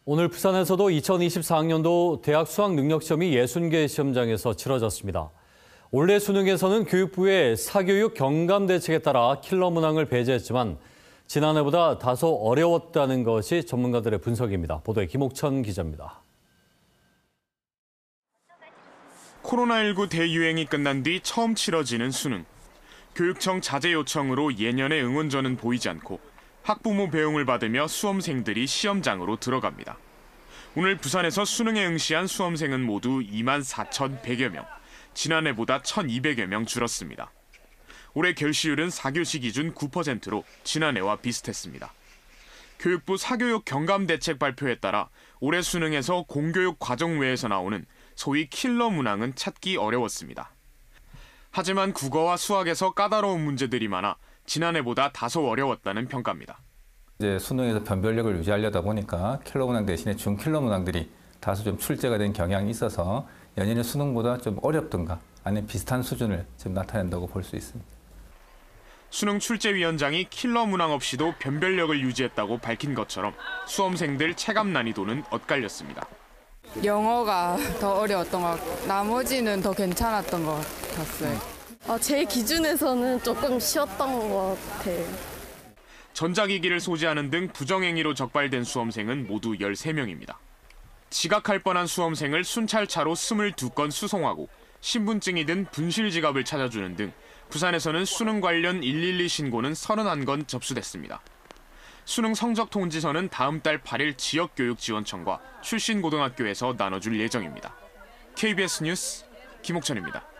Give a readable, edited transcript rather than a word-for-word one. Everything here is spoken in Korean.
오늘 부산에서도 2024학년도 대학 수학 능력시험이 60개 시험장에서 치러졌습니다. 올해 수능에서는 교육부의 사교육 경감 대책에 따라 킬러 문항을 배제했지만 지난해보다 다소 어려웠다는 것이 전문가들의 분석입니다. 보도에 김옥천 기자입니다. 코로나19 대유행이 끝난 뒤 처음 치러지는 수능. 교육청 자제 요청으로 예년의 응원전은 보이지 않고 학부모 배웅을 받으며 수험생들이 시험장으로 들어갑니다. 오늘 부산에서 수능에 응시한 수험생은 모두 24,100여 명, 지난해보다 1,200여 명 줄었습니다. 올해 결시율은 4교시 기준 9%로 지난해와 비슷했습니다. 교육부 사교육 경감 대책 발표에 따라 올해 수능에서 공교육 과정 외에서 나오는 소위 킬러 문항은 찾기 어려웠습니다. 하지만 국어와 수학에서 까다로운 문제들이 많아 지난해보다 다소 어려웠다는 평가입니다. 이제 수능에서 변별력을 유지하려다 보니까 킬러 문항 대신에 중킬러 문항들이 다소 좀 출제가 된 경향이 있어서 연년의 수능보다 좀 어렵던가 아니면 비슷한 수준을 지금 나타낸다고 볼 수 있습니다. 수능 출제위원장이 킬러 문항 없이도 변별력을 유지했다고 밝힌 것처럼 수험생들 체감 난이도는 엇갈렸습니다. 영어가 더 어려웠던 것 같고 나머지는 더 괜찮았던 것 같았어요. 제 기준에서는 조금 쉬웠던 것 같아요. 전자기기를 소지하는 등 부정행위로 적발된 수험생은 모두 13명입니다. 지각할 뻔한 수험생을 순찰차로 22건 수송하고 신분증이 든 분실 지갑을 찾아주는 등 부산에서는 수능 관련 112 신고는 31건 접수됐습니다. 수능 성적 통지서는 다음 달 8일 지역교육지원청과 출신 고등학교에서 나눠줄 예정입니다. KBS 뉴스 김옥천입니다.